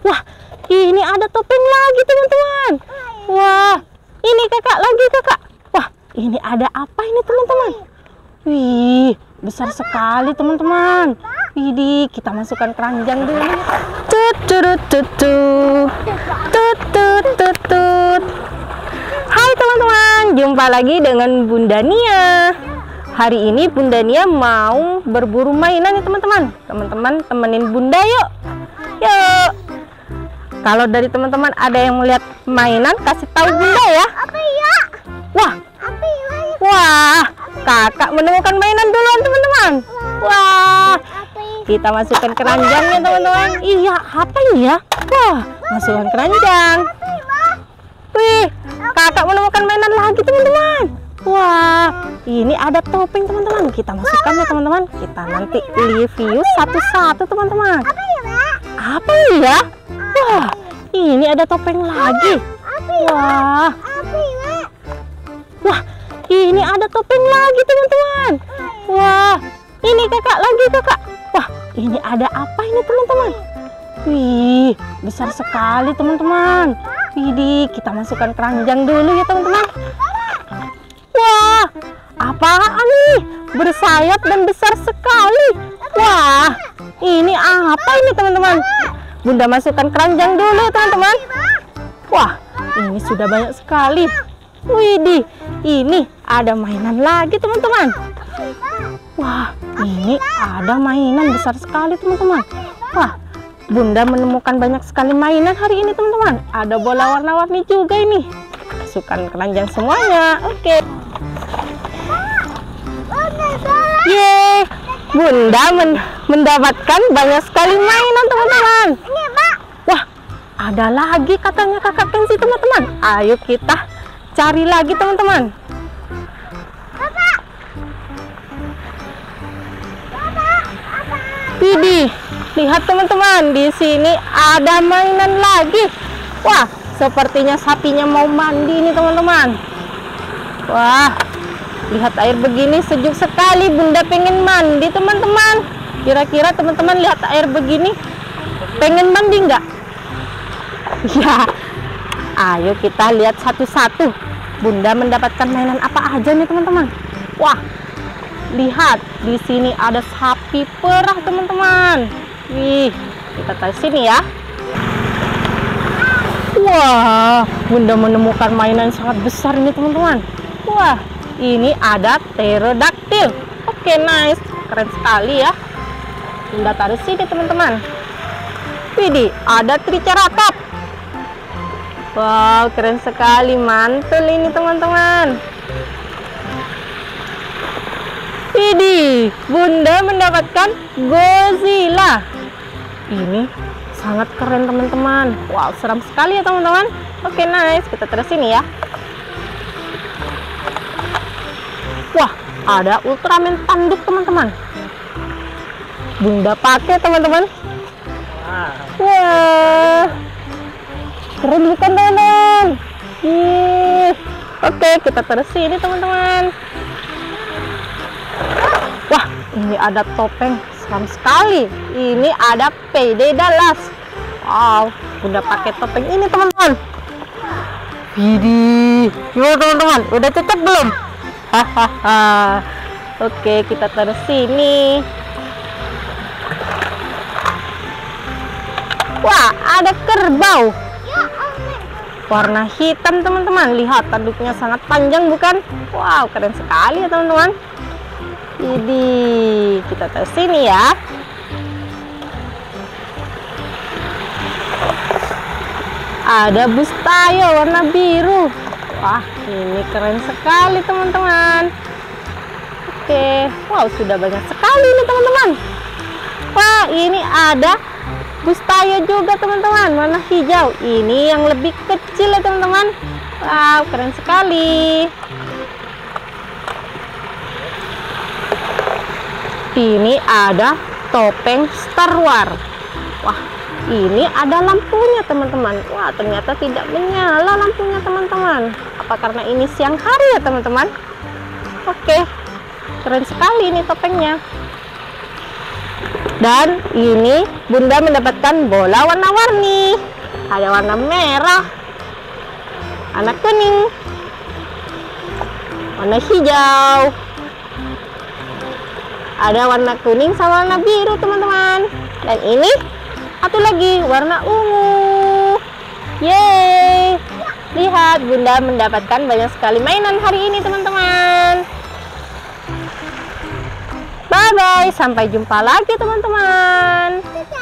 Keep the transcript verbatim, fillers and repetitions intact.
Wah, ini ada topeng lagi teman-teman. Wah, ini kakak lagi kakak. Wah, ini ada apa ini teman-teman? Wih, besar sekali teman-teman. Widih, kita masukkan keranjang dulu. Tut tut tut tut tut tut tut tut. Hai teman-teman, jumpa lagi dengan Bunda Nia. Hari ini Bunda Nia mau berburu mainan ya teman-teman. Teman-teman temenin Bunda yuk. Yuk. Kalau dari teman-teman ada yang melihat mainan, kasih tahu Bunda ya. Apa ya? Wah. Apa ya? Wah, kakak menemukan mainan duluan teman-teman. Wah. Kita masukkan keranjangnya teman-teman. Iya, apa ya? Wah, masukkan keranjang. Wih, kakak menemukan mainan lagi teman-teman. Wah, ini ada topeng teman-teman. Kita masukkan ya teman-teman. Kita nanti review satu-satu teman-teman. Apa ya, Mbak? Apa ya? Wah, ini ada topeng lagi. Wah, Apa ya? wah, ini ada topeng lagi teman-teman. Wah, ini kakak lagi kakak. Wah, ini ada apa ini teman-teman? Wih, besar sekali teman-teman. Widih, kita masukkan keranjang dulu ya teman-teman. Wah, apaan nih? Bersayap dan besar sekali. Wah, ini apa ini teman-teman? Bunda masukkan keranjang dulu ya teman-teman. Wah, ini sudah banyak sekali. Widih, ini ada mainan lagi teman-teman. Wah, ini ada mainan besar sekali teman-teman. Wah, Bunda menemukan banyak sekali mainan hari ini teman-teman. Ada bola warna-warni juga ini. Masukkan keranjang semuanya. Oke. Yeay, Bunda men mendapatkan banyak sekali mainan teman-teman. Ini, Mbak. Wah, ada lagi katanya kakak pensi teman-teman. Ayo kita cari lagi teman-teman. Bapak. Bapak, apa? Widih, lihat teman-teman, di sini ada mainan lagi. Wah, sepertinya sapinya mau mandi nih teman-teman. Wah, lihat air begini sejuk sekali. Bunda pengen mandi teman-teman. Kira-kira teman-teman lihat air begini pengen mandi nggak? Ya, ayo kita lihat satu-satu. Bunda mendapatkan mainan apa aja nih teman-teman. Wah, lihat di sini ada sapi perah teman-teman. Wih, kita taruh sini ya. Wah, Bunda menemukan mainan sangat besar ini teman-teman. Wah, ini ada pterodaktil. Oke, nice, keren sekali ya. Bunda taruh sini teman-teman. Widih, ada triceratops. Wow, keren sekali, mantul ini teman-teman. Widih, Bunda mendapatkan Godzilla. Ini sangat keren teman-teman. Wow, seram sekali ya teman-teman. Oke, nice, kita terus sini ya. Wah, ada Ultraman tanduk teman-teman. Bunda pakai teman-teman. Wah, keren bukan teman-teman? Ih, oke, kita terus sini teman-teman. Wah, ini ada topeng seram sekali. Ini ada P D Dallas. Wow, Bunda pakai topeng ini teman-teman. Widih, gimana teman-teman? Udah cocok belum? Hahaha. Oke, kita taruh sini. Wah, ada kerbau. Warna hitam teman-teman. Lihat tanduknya sangat panjang bukan? Wow, keren sekali ya teman-teman. Jadi kita taruh sini ya. Ada Bustayo warna biru. Wah, ini keren sekali teman-teman. Oke, wow, sudah banyak sekali nih teman-teman. Wah, ini ada Bustayo juga teman-teman, warna hijau. Ini yang lebih kecil ya teman-teman. Wow, keren sekali. Ini ada topeng Star Wars. Wah, ini ada lampunya teman-teman. Wah, ternyata tidak menyala lampunya teman-teman. Apa karena ini siang hari ya teman-teman? Oke, keren sekali ini topengnya. Dan ini Bunda mendapatkan bola warna-warni. Ada warna merah, warna kuning, warna hijau, ada warna kuning sama warna biru teman-teman. Dan ini satu lagi warna ungu. Yeay, lihat Bunda mendapatkan banyak sekali mainan hari ini teman-teman. Bye bye, sampai jumpa lagi teman-teman.